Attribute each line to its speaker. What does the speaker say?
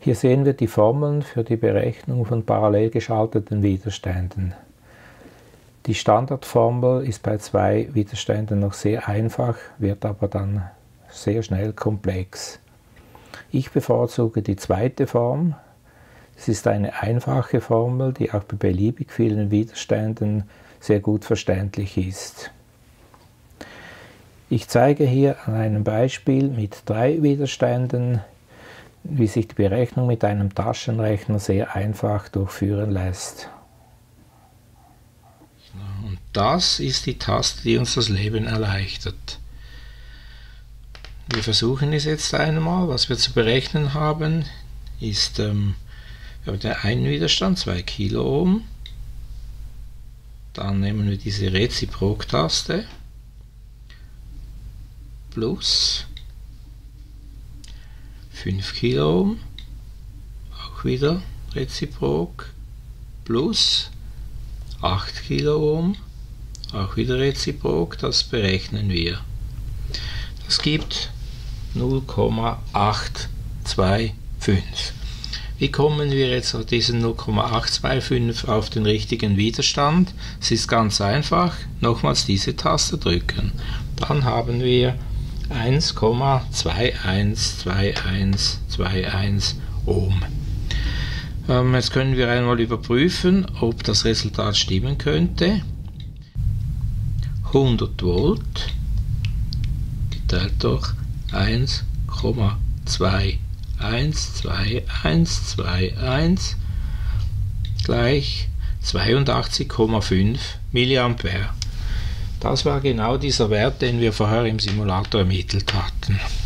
Speaker 1: Hier sehen wir die Formeln für die Berechnung von parallel geschalteten Widerständen. Die Standardformel ist bei 2 Widerständen noch sehr einfach, wird aber dann sehr schnell komplex. Ich bevorzuge die zweite Form. Es ist eine einfache Formel, die auch bei beliebig vielen Widerständen sehr gut verständlich ist. Ich zeige hier an einem Beispiel mit 3 Widerständen, wie sich die Berechnung mit einem Taschenrechner sehr einfach durchführen lässt.
Speaker 2: Und das ist die Taste, die uns das Leben erleichtert. Wir versuchen es jetzt einmal. Was wir zu berechnen haben, ist wir haben den einen Widerstand, 2 Kiloohm. Dann nehmen wir diese Reziprok-Taste plus 5 Kiloohm, auch wieder Reziprok, plus 8 Kiloohm, auch wieder Reziprok, das berechnen wir. Das gibt 0,825. Wie kommen wir jetzt auf diesen 0,825 auf den richtigen Widerstand? Es ist ganz einfach, nochmals diese Taste drücken. Dann haben wir 1,212121 Ohm. Jetzt können wir einmal überprüfen, ob das Resultat stimmen könnte. 100 Volt geteilt durch 1,212121 gleich 82,5 mA. Das war genau dieser Wert, den wir vorher im Simulator ermittelt hatten.